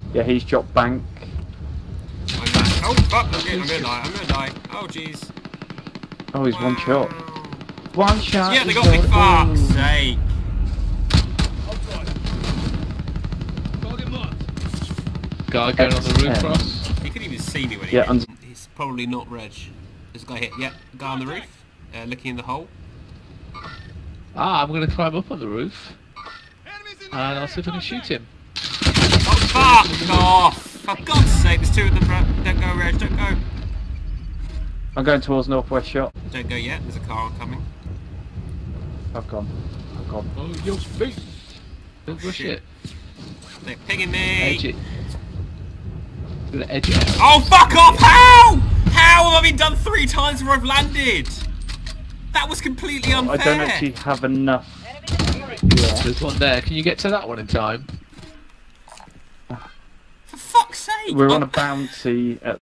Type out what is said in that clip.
Yeah, he's dropped bank. Oh fuck! I'm gonna die. Oh jeez. Oh, he's one shot. One shot. Yeah, they got me. Fuck's sake. Guy going on the roof for us. He couldn't even see me when he hit. He's probably not Reg. This guy hit. Yeah, guy on the roof, looking in the hole. Ah, I'm going to climb up on the roof. And I'll see if I can shoot him. Oh fuck off! For God's sake, there's two of them, bro. Don't go, Reg, don't go. I'm going towards northwest shot. Don't go yet, there's a car oncoming. I've gone. Oh, your face! Don't rush it. They're pinging me! Edge it. I'm gonna edge it out. Oh fuck off! How? How have I been done 3 times where I've landed? That was completely unfair! I don't actually have enough. Yeah. There's one there. Can you get to that one in time? For fuck's sake! We're on a bounty at